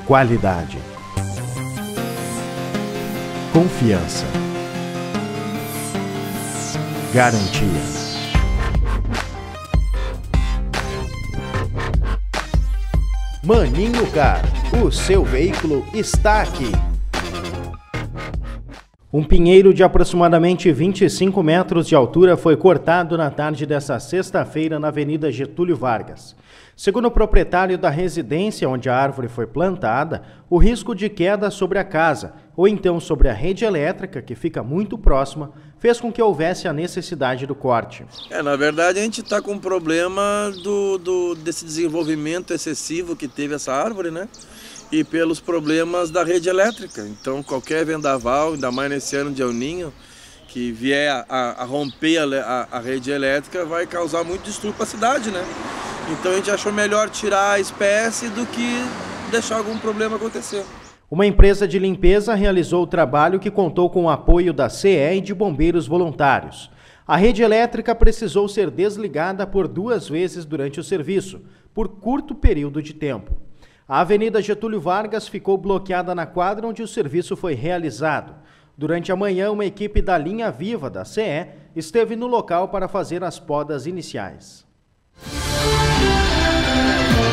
Qualidade. Confiança. Garantia. Maninho Car, o seu veículo está aqui. Um pinheiro de aproximadamente 25 metros de altura foi cortado na tarde desta sexta-feira na Avenida Getúlio Vargas. Segundo o proprietário da residência onde a árvore foi plantada, o risco de queda sobre a casa ou então sobre a rede elétrica, que fica muito próxima, fez com que houvesse a necessidade do corte. Na verdade, a gente está com um problema desse desenvolvimento excessivo que teve essa árvore, né? E pelos problemas da rede elétrica. Então, qualquer vendaval, ainda mais nesse ano de El Niño, que vier a romper a rede elétrica, vai causar muito distúrbio para a cidade, né? Então, a gente achou melhor tirar a espécie do que deixar algum problema acontecer. Uma empresa de limpeza realizou o trabalho que contou com o apoio da CE e de bombeiros voluntários. A rede elétrica precisou ser desligada por 2 vezes durante o serviço, por curto período de tempo. A Avenida Getúlio Vargas ficou bloqueada na quadra onde o serviço foi realizado. Durante a manhã, uma equipe da linha viva da CE esteve no local para fazer as podas iniciais.